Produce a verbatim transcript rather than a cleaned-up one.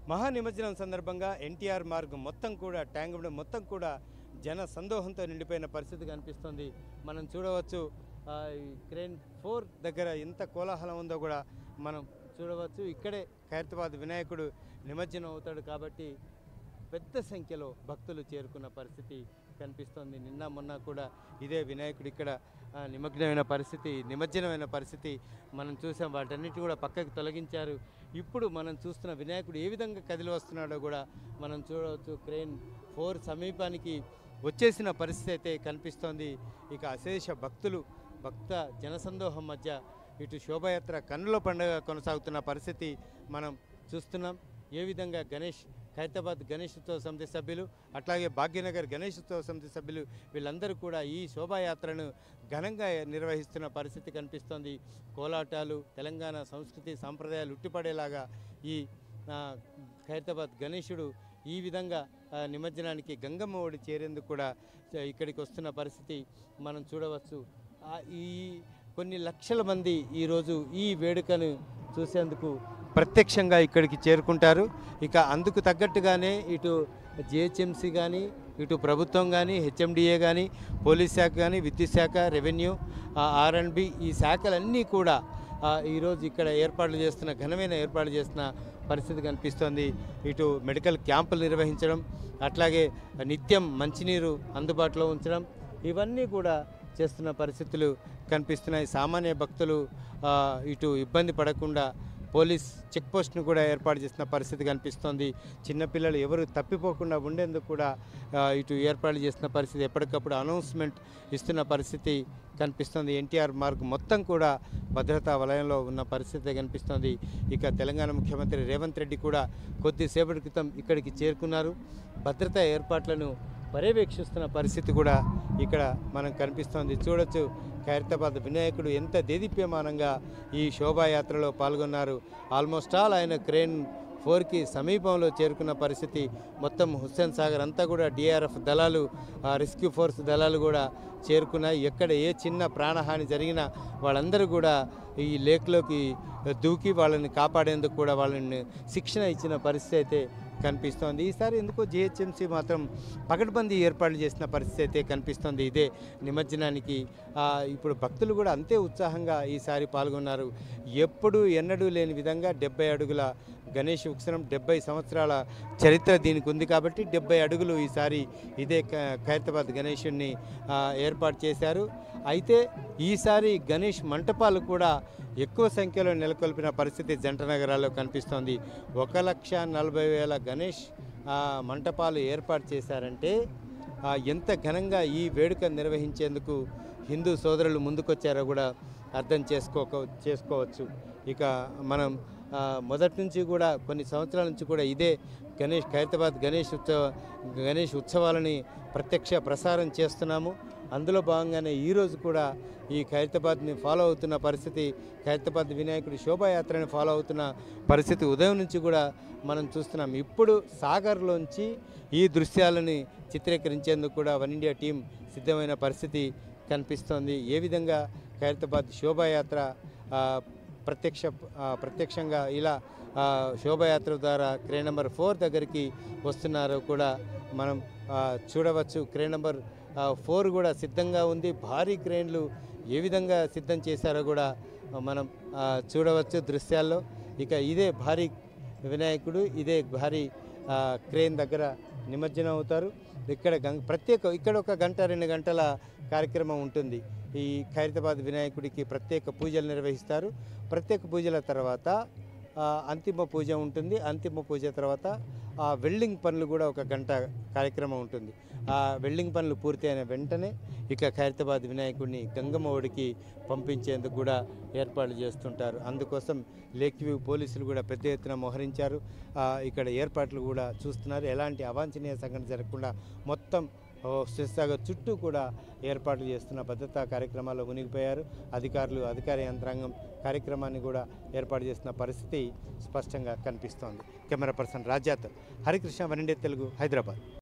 మహా నిమజ్జనం సందర్భంగా ఎన్టీఆర్ మార్గ్ మొత్తం కూడా ట్యాంక్ మొత్తం కూడా జన సందోహంతో నిండిపోయిన పరిస్థితి కనిపిస్తుంది. మనం చూడవచ్చు ఈ క్రేన్ ఫోర్ దగ్గర ఎంత కోలాహలం ఉందో కూడా మనం చూడవచ్చు. ఇక్కడే ఖైరతాబాద్ వినాయకుడు నిమజ్జనం అవుతాడు కాబట్టి పెద్ద సంఖ్యలో భక్తులు చేరుకున్న పరిస్థితి కనిపిస్తుంది. నిన్న మొన్న కూడా ఇదే వినాయకుడు ఇక్కడ నిమగ్నమైన పరిస్థితి నిమజ్జనమైన పరిస్థితి మనం చూసాం. వాటన్నిటి కూడా పక్కకి తొలగించారు. ఇప్పుడు మనం చూస్తున్న వినాయకుడు ఏ విధంగా కదిలి వస్తున్నాడో కూడా మనం చూడవచ్చు. క్రేన్ ఫోర్ సమీపానికి వచ్చేసిన పరిస్థితి అయితే కనిపిస్తోంది. ఇక అశేష భక్తులు భక్త జనసందోహం మధ్య ఇటు శోభాయాత్ర కన్నుల పండుగ కొనసాగుతున్న పరిస్థితి మనం చూస్తున్నాం. ఏ విధంగా గణేష్ ఖైరతాబాద్ గణేష్ ఉత్సవ సమితి సభ్యులు అట్లాగే భాగ్యనగర్ గణేష్ ఉత్సవ సమితి సభ్యులు వీళ్ళందరూ కూడా ఈ శోభాయాత్రను ఘనంగా నిర్వహిస్తున్న పరిస్థితి కనిపిస్తోంది. కోలాటాలు తెలంగాణ సంస్కృతి సాంప్రదాయాలు ఉట్టిపడేలాగా ఈ ఖైరతాబాద్ గణేశుడు ఈ విధంగా నిమజ్జనానికి గంగమ్మ ఒడి చేరేందుకు కూడా ఇక్కడికి వస్తున్న పరిస్థితి మనం చూడవచ్చు. ఈ కొన్ని లక్షల మంది ఈరోజు ఈ వేడుకను చూసేందుకు ప్రత్యక్షంగా ఇక్కడికి చేరుకుంటారు. ఇక అందుకు తగ్గట్టుగానే ఇటు జిహెచ్ఎంసీ కానీ ఇటు ప్రభుత్వం కానీ హెచ్ఎండిఏ కానీ పోలీస్ శాఖ కానీ విద్యుత్ శాఖ రెవెన్యూ ఆర్ అండ్ బి ఈ శాఖలన్నీ కూడా ఈరోజు ఇక్కడ ఏర్పాట్లు చేస్తున్న ఘనమైన ఏర్పాట్లు చేస్తున్న పరిస్థితి కనిపిస్తోంది. ఇటు మెడికల్ క్యాంపులు నిర్వహించడం అట్లాగే నిత్యం మంచినీరు అందుబాటులో ఉంచడం ఇవన్నీ కూడా చేస్తున్న పరిస్థితులు కనిపిస్తున్నాయి. సామాన్య భక్తులు ఇటు ఇబ్బంది పడకుండా పోలీస్ చెక్ పోస్ట్ను కూడా ఏర్పాటు చేసిన పరిస్థితి కనిపిస్తోంది. చిన్నపిల్లలు ఎవరు తప్పిపోకుండా ఉండేందుకు కూడా ఇటు ఏర్పాటు చేసిన పరిస్థితి ఎప్పటికప్పుడు అనౌన్స్మెంట్ ఇస్తున్న పరిస్థితి కనిపిస్తుంది. ఎన్టీఆర్ మార్గ్ మొత్తం కూడా భద్రతా వలయంలో ఉన్న పరిస్థితి కనిపిస్తోంది. ఇక తెలంగాణ ముఖ్యమంత్రి రేవంత్ రెడ్డి కూడా కొద్దిసేపటి క్రితం ఇక్కడికి చేరుకున్నారు. భద్రతా ఏర్పాట్లను పర్యవేక్షిస్తున్న పరిస్థితి కూడా ఇక్కడ మనం కనిపిస్తోంది. చూడొచ్చు ఖైరతాబాద్ వినాయకుడు ఎంత దేదీప్యమానంగా ఈ శోభాయాత్రలో పాల్గొన్నారు. ఆల్మోస్ట్ ఆల్ ఆయన క్రేన్ ఫోర్కి సమీపంలో చేరుకున్న పరిస్థితి. మొత్తం హుస్సేన్ సాగర్ అంతా కూడా డిఆర్ఎఫ్ దళాలు రెస్క్యూ ఫోర్స్ దళాలు కూడా చేరుకున్నాయి. ఎక్కడ ఏ చిన్న ప్రాణహాని జరిగినా వాళ్ళందరూ కూడా ఈ లేక్లోకి దూకి వాళ్ళని కాపాడేందుకు కూడా వాళ్ళని శిక్షణ ఇచ్చిన పరిస్థితి అయితే కనిపిస్తోంది. ఈసారి ఎందుకో జిహెచ్ఎంసీ మాత్రం పకడ్బందీ ఏర్పాట్లు చేసిన పరిస్థితి అయితే కనిపిస్తోంది. ఇదే నిమజ్జనానికి ఇప్పుడు భక్తులు కూడా అంతే ఉత్సాహంగా ఈసారి పాల్గొన్నారు. ఎప్పుడు ఎన్నడూ లేని విధంగా డెబ్బై అడుగుల గణేష్ ఉత్సవం డెబ్బై సంవత్సరాల చరిత్ర దీనికి ఉంది కాబట్టి డెబ్బై అడుగులు ఈసారి ఇదే ఖైరతాబాద్ గణేషుడిని ఏర్పాటు చేశారు. అయితే ఈసారి గణేష్ మంటపాలు కూడా ఎక్కువ సంఖ్యలో నెలకొల్పిన పరిస్థితి జంట నగరాల్లో కనిపిస్తోంది. ఒక లక్ష నలభై వేల గణేష్ మంటపాలు ఏర్పాటు చేశారంటే ఎంత ఘనంగా ఈ వేడుక నిర్వహించేందుకు హిందూ సోదరులు ముందుకొచ్చారో కూడా అర్థం చేసుకో చేసుకోవచ్చు. ఇక మనం మొదటి నుంచి కూడా కొన్ని సంవత్సరాల నుంచి కూడా ఇదే గణేష్ ఖైరతాబాద్ గణేష్ ఉత్సవ గణేష్ ఉత్సవాలని ప్రత్యక్ష ప్రసారం చేస్తున్నాము. అందులో భాగంగానే ఈరోజు కూడా ఈ ఖైరతాబాద్ని ఫాలో అవుతున్న పరిస్థితి ఖైరతాబాద్ వినాయకుడి శోభాయాత్రని ఫాలో అవుతున్న పరిస్థితి ఉదయం నుంచి కూడా మనం చూస్తున్నాం. ఇప్పుడు సాగర్లోంచి ఈ దృశ్యాలని చిత్రీకరించేందుకు కూడా వన్ ఇండియా టీం సిద్ధమైన పరిస్థితి కనిపిస్తోంది. ఏ విధంగా ఖైరతాబాద్ శోభాయాత్ర ప్రత్యక్ష ప్రత్యక్షంగా ఇలా శోభాయాత్ర ద్వారా క్రేన్ నెంబర్ ఫోర్ దగ్గరికి వస్తున్నారో కూడా మనం చూడవచ్చు. క్రేన్ నెంబర్ ఫోర్ కూడా సిద్ధంగా ఉంది. భారీ క్రేన్లు ఏ విధంగా సిద్ధం చేశారో కూడా మనం చూడవచ్చు దృశ్యాల్లో. ఇక ఇదే భారీ వినాయకుడు ఇదే భారీ క్రేన్ దగ్గర నిమజ్జనం అవుతారు. ఇక్కడ గం ప్రత్యేక ఇక్కడ ఒక గంట రెండు గంటల కార్యక్రమం ఉంటుంది. ఈ ఖైరతాబాద్ వినాయకుడికి ప్రత్యేక పూజలు నిర్వహిస్తారు. ప్రత్యేక పూజల తర్వాత అంతిమ పూజ ఉంటుంది. అంతిమ పూజ తర్వాత ఆ వెల్డింగ్ పనులు కూడా ఒక గంట కార్యక్రమం ఉంటుంది. ఆ వెల్డింగ్ పనులు పూర్తి అయిన వెంటనే ఇక ఖైరతాబాద్ వినాయకుడిని గంగమ్మ ఒడికి పంపించేందుకు కూడా ఏర్పాట్లు చేస్తుంటారు. అందుకోసం లేక్ వ్యూ పోలీసులు కూడా పెద్ద ఎత్తున మోహరించారు. ఇక్కడ ఏర్పాట్లు కూడా చూస్తున్నారు. ఎలాంటి అవాంఛనీయ సంఘటన జరగకుండా మొత్తం శివసాగర్ చుట్టూ కూడా ఏర్పాట్లు చేస్తున్న భద్రతా కార్యక్రమాల్లో మునిగిపోయారు అధికారులు. అధికార యంత్రాంగం కార్యక్రమాన్ని కూడా ఏర్పాటు చేస్తున్న పరిస్థితి స్పష్టంగా కనిపిస్తోంది. Camera person Rajath Harikrishna, one India Telugu, Hyderabad.